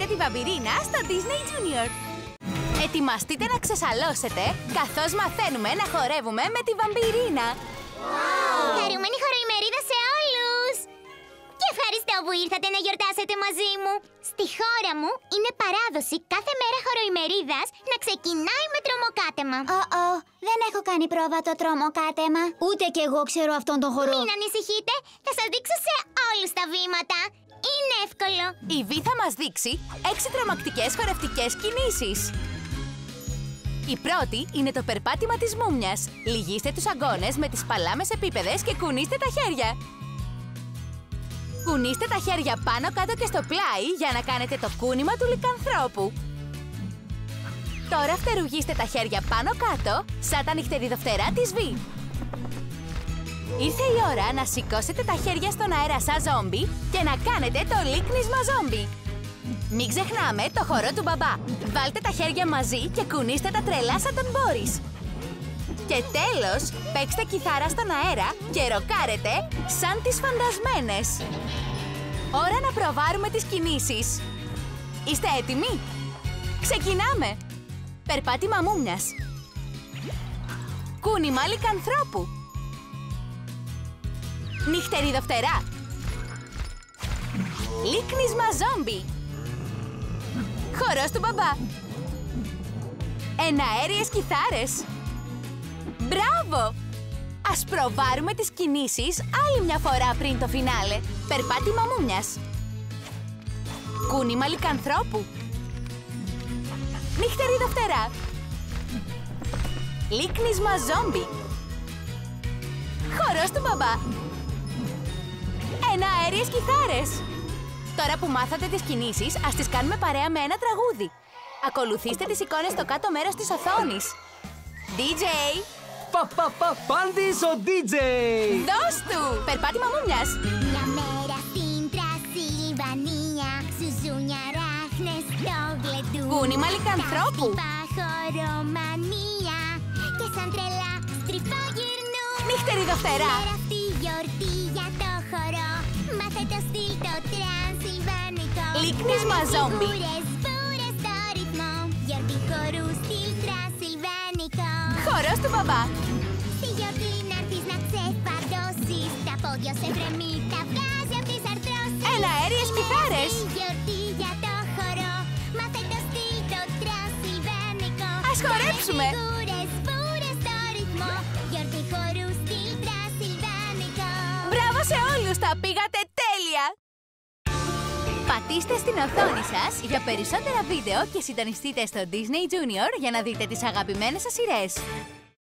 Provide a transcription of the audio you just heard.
δείτε τη βαμπυρίνα στο Disney Junior. Ετοιμαστείτε να ξεσαλώσετε καθώς μαθαίνουμε να χορεύουμε με τη βαμπυρίνα. Χαρούμενη χωροημερίδα σε όλους! Και ευχαριστώ που ήρθατε να γιορτάσετε μαζί μου. Στη χώρα μου είναι παράδοση κάθε μέρα χωροημερίδας να ξεκινάει με τρομοκάτεμα. Δεν έχω κάνει πρόβα το τρομοκάτεμα. Ούτε κι εγώ ξέρω αυτόν τον χορό. Μην ανησυχείτε, θα σας δείξω σε όλους τα βήματα. Είναι εύκολο. Η Βη θα μας δείξει 6 τρομακτικές χορευτικές κινήσεις. Η πρώτη είναι το περπάτημα της μούμιας. Λυγίστε τους αγκώνες με τις παλάμες επίπεδες και κουνήστε τα χέρια. Κουνήστε τα χέρια πάνω κάτω και στο πλάι για να κάνετε το κούνημα του λικανθρώπου. Τώρα φτερουγίστε τα χέρια πάνω κάτω σαν τα νυχτεριδοφτερά της Βη. Ήρθε η ώρα να σηκώσετε τα χέρια στον αέρα σαν ζόμπι και να κάνετε το λίκνισμα ζόμπι. Μην ξεχνάμε το χορό του μπαμπά. Βάλτε τα χέρια μαζί και κουνήστε τα τρελά σαν τον Μπόρις. Και τέλος, παίξτε κιθάρα στον αέρα και ροκάρετε σαν τις φαντασμένες. Ώρα να προβάρουμε τις κινήσεις. Είστε έτοιμοι? Ξεκινάμε! Περπάτημα μούμιας. Κούνημα λικανθρώπου. Νυχτεριδοφτερά. Λίκνισμα ζόμπι. Χορός του μπαμπά. Εναέριες κιθάρες. Μπράβο! Ας προβάρουμε τις κινήσεις άλλη μια φορά πριν το φινάλε. Περπάτημα μούμιας. Κούνημα λικανθρώπου. Νυχτεριδοφτερά. Λίκνισμα ζόμπι. Χορός του μπαμπά. Εναέριες κιθάρες. Τώρα που μάθατε τις κινήσεις, ας τις κάνουμε παρέα με ένα τραγούδι. Ακολουθήστε τις εικόνες στο κάτω μέρος της οθόνης. DJ! Πάντης ο DJ! Δώσ' του! Περπάτημα μούμιας. Μια μέρα στην Τρασιλβανία, ζουζούνια ράχνες στο γλεντού. Κούνημα λικανθρώπου. Χορομανία και σαν τρελά στριφογυρνούν. Νυχτεριδοφτερά. Μέρα αυτή γιορτή για το χορό, μάθε το στυλ το τρανσιλβανικό. Λίκνισμα ζόμπι. Φιγούρες, βούρες στο ρυθμό, γιορτή χορού στυλ τρανσιλβανικό. Χορός του μπαμπά. Στη γιορτή να έρθεις να ξεφαντώσεις, τα πόδια σε βρεμί, τα βγάζει απ' τις αρθρώσεις. Εναέριες κιθάρες. Στη γιορτή για το χορό, μάθε το στυλ το τρανσιλβανικό. Ας χορέψουμε. Φιγούρες, βούρες στο ρυθμό, γιορτή χορού στυλ τρανσιλβανικό. Μπράβο σε όλους! Τα πήγατε τέλεια! Πατήστε στην οθόνη σας για περισσότερα βίντεο και συντονιστείτε στο Disney Junior για να δείτε τις αγαπημένες σας σειρές.